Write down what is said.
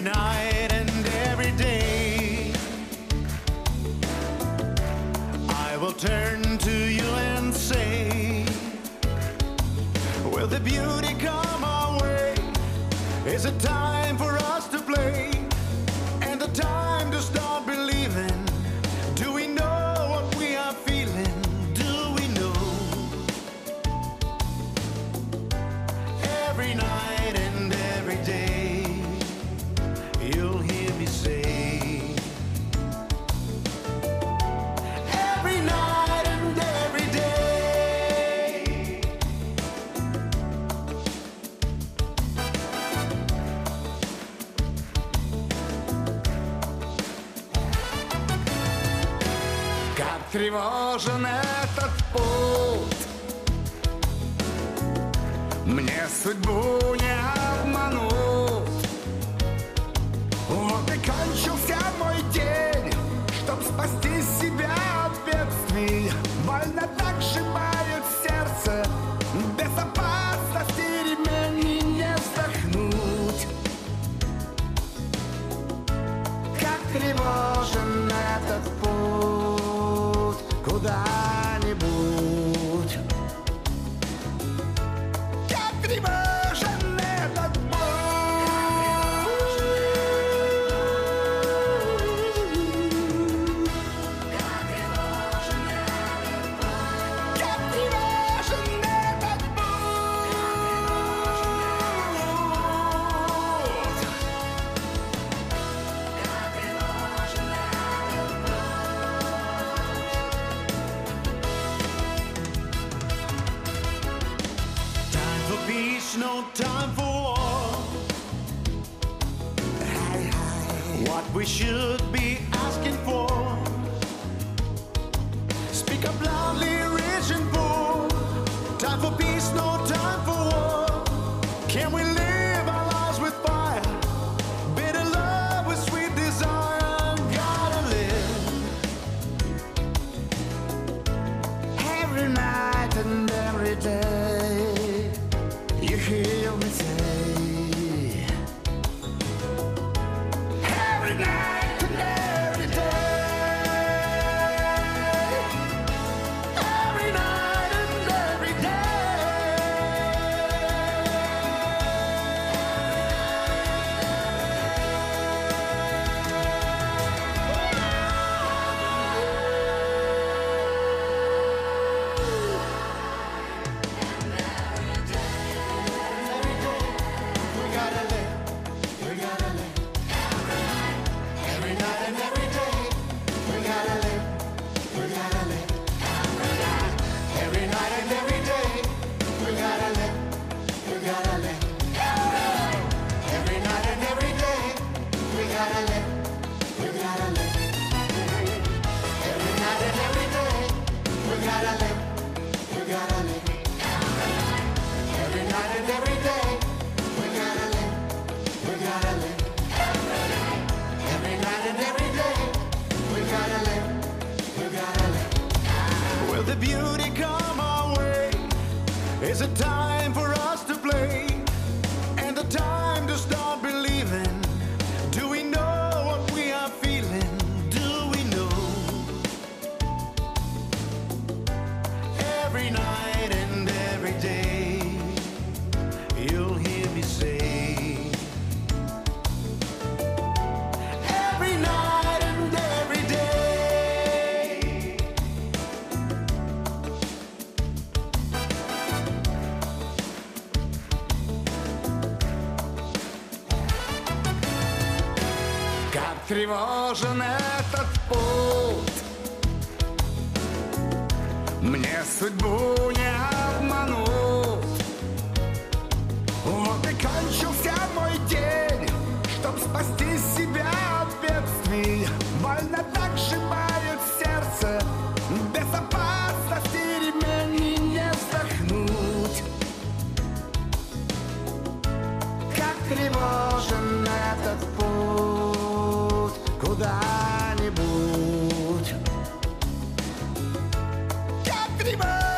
night and every day, I will turn to you and say, will the beauty come our way? Is it time for us to play? And the time to start believing? Do we know what we are feeling? Do we know? Every night and every day, you'll hear me say, every night and every day. Как тревожен этот путь, мне судьбу не обмануть. Вот и кончился мой день, чтоб спасти себя от бедствий. Больно так сжимает сердце, без опасности ремень не вздохнуть. Как тревожен этот путь куда-нибудь. Как тревожен этот путь. Как тревожен этот Time for peace, no time for war. What we should be asking for. Speak up loudly, rich and poor. Time for peace, no time for war. Can we live our lives with fire? Bitter love with sweet desire. Gotta live every night and every day. You hear me say, every night and every day, every night and every Will the beauty come our way? Is it time for us to play? And the time to start believing? Do we know what we are feeling? Do we know? Every night and every day, you'll hear me say, every night and every day. Как тревожен этот путь, мне судьбу не обмануть. Вот и кончился мой день, чтоб спасти себя от бедствий. Больно так сжимает сердце, без опасности ремень не вздохнуть. Как тревожен этот путь куда-нибудь. Как тревожен.